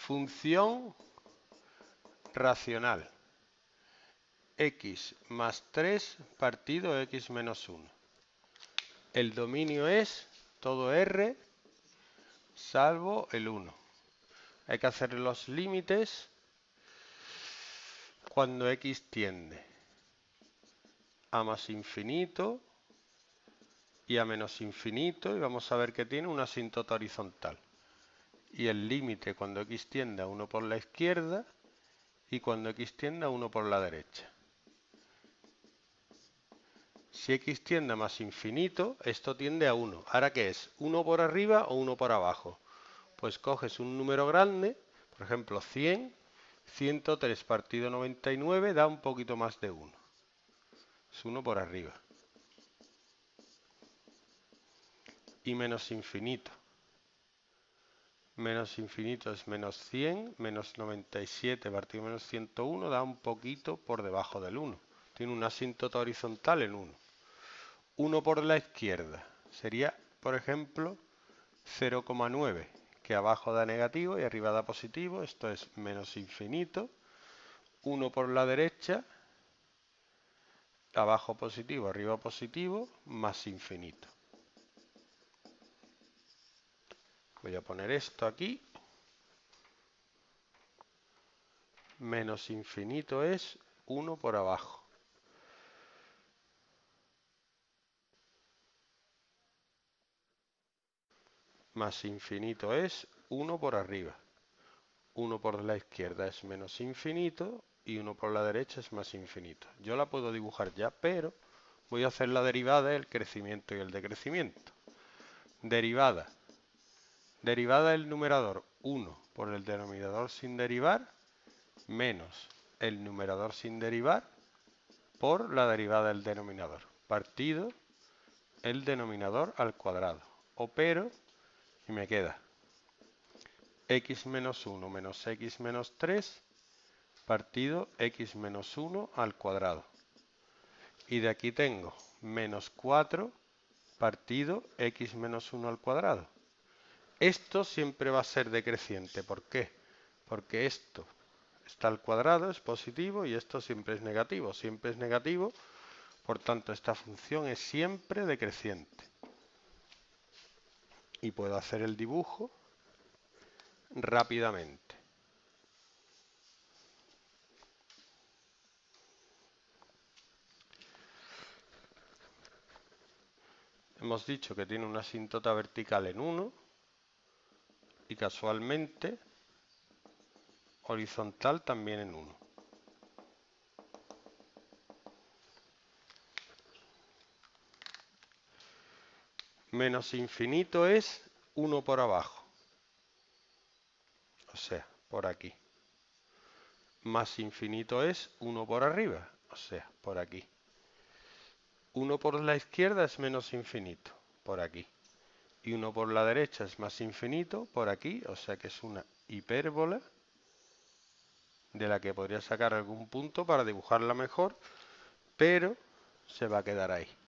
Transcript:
Función racional. X más 3 partido X menos 1. El dominio es todo R salvo el 1. Hay que hacer los límites cuando X tiende a más infinito y a menos infinito, y vamos a ver que tiene una asíntota horizontal. Y el límite cuando X tiende a 1 por la izquierda y cuando X tiende a 1 por la derecha. Si X tiende a más infinito, esto tiende a 1. ¿Ahora qué es? ¿1 por arriba o 1 por abajo? Pues coges un número grande, por ejemplo 100, 103 partido 99 da un poquito más de 1. Es 1 por arriba. Y menos infinito. Menos infinito es menos 100, menos 97 partido menos 101 da un poquito por debajo del 1. Tiene una asíntota horizontal en 1. 1 por la izquierda sería, por ejemplo, 0,9, que abajo da negativo y arriba da positivo. Esto es menos infinito. 1 por la derecha, abajo positivo, arriba positivo, más infinito. Voy a poner esto aquí. Menos infinito es 1 por abajo. Más infinito es 1 por arriba. 1 por la izquierda es menos infinito y 1 por la derecha es más infinito. Yo la puedo dibujar ya, pero voy a hacer la derivada del crecimiento y el decrecimiento. Derivada. Derivada del numerador 1 por el denominador sin derivar menos el numerador sin derivar por la derivada del denominador. Partido el denominador al cuadrado. Opero y me queda x menos 1 menos x menos 3 partido x menos 1 al cuadrado. Y de aquí tengo menos 4 partido x menos 1 al cuadrado. Esto siempre va a ser decreciente. ¿Por qué? Porque esto está al cuadrado, es positivo, y esto siempre es negativo. Siempre es negativo, por tanto esta función es siempre decreciente. Y puedo hacer el dibujo rápidamente. Hemos dicho que tiene una asíntota vertical en 1 y casualmente horizontal también en 1. Menos infinito es 1 por abajo, o sea, por aquí. Más infinito es 1 por arriba, o sea, por aquí. 1 por la izquierda es menos infinito, por aquí. Y 1 por la derecha es más infinito, por aquí, o sea que es una hipérbola de la que podría sacar algún punto para dibujarla mejor, pero se va a quedar ahí.